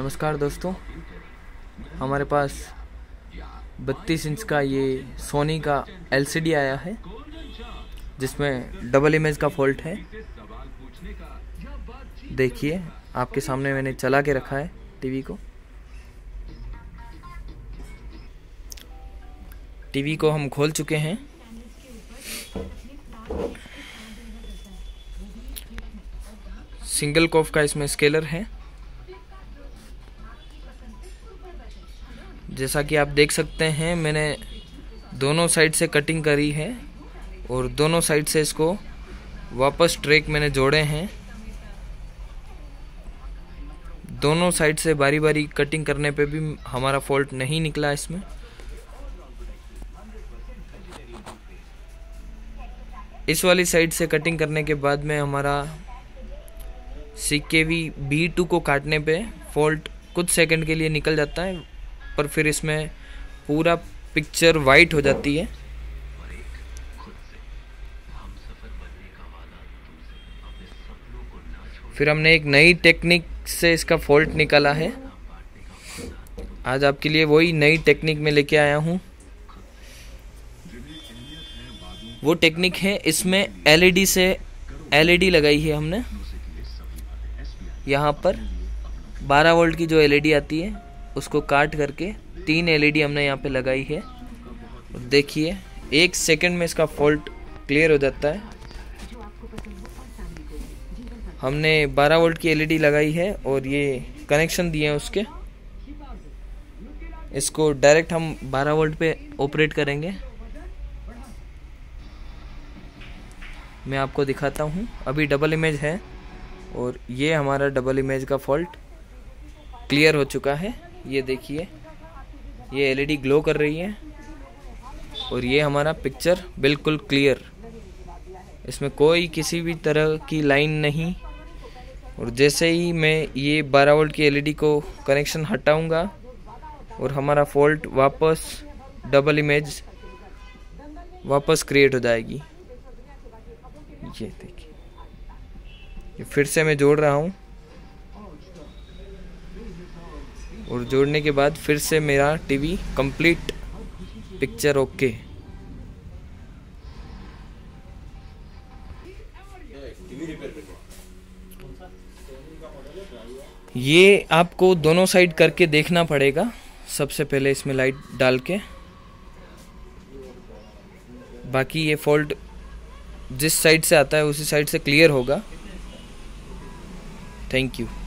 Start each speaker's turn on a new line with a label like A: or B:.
A: नमस्कार दोस्तों, हमारे पास 32 इंच का ये सोनी का LCD आया है जिसमें डबल इमेज का फॉल्ट है। देखिए, आपके सामने मैंने चला के रखा है टीवी को। टीवी को हम खोल चुके हैं। सिंगल कॉफ का इसमें स्केलर है। जैसा कि आप देख सकते हैं, मैंने दोनों साइड से कटिंग करी है और दोनों साइड से इसको वापस ट्रैक मैंने जोड़े हैं। दोनों साइड से बारी बारी कटिंग करने पे भी हमारा फॉल्ट नहीं निकला इसमें। इस वाली साइड से कटिंग करने के बाद में हमारा CKV B2 को काटने पे फॉल्ट कुछ सेकंड के लिए निकल जाता है, पर फिर इसमें पूरा पिक्चर वाइट हो जाती है। फिर हमने एक नई टेक्निक से इसका फॉल्ट निकाला है। आज आपके लिए वही नई टेक्निक में लेके आया हूँ। वो टेक्निक है, इसमें LED लगाई है हमने। यहाँ पर 12 वोल्ट की जो LED आती है उसको काट करके 3 LED हमने यहाँ पे लगाई है। देखिए, 1 सेकंड में इसका फॉल्ट क्लियर हो जाता है। हमने 12 वोल्ट की LED लगाई है और ये कनेक्शन दिए हैं उसके। इसको डायरेक्ट हम 12 वोल्ट पे ऑपरेट करेंगे। मैं आपको दिखाता हूँ। अभी डबल इमेज है और ये हमारा डबल इमेज का फॉल्ट क्लियर हो चुका है। ये देखिए, ये LED ग्लो कर रही है और ये हमारा पिक्चर बिल्कुल क्लियर। इसमें कोई किसी भी तरह की लाइन नहीं। और जैसे ही मैं ये 12 वोल्ट की LED को कनेक्शन हटाऊंगा और हमारा फॉल्ट वापस डबल इमेज वापस क्रिएट हो जाएगी। ये देखिए, ये फिर से मैं जोड़ रहा हूँ और जोड़ने के बाद फिर से मेरा टीवी कंप्लीट पिक्चर ओके। ये आपको दोनों साइड करके देखना पड़ेगा। सबसे पहले इसमें लाइट डाल के, बाकी ये फॉल्ट जिस साइड से आता है उसी साइड से क्लियर होगा। Thank you.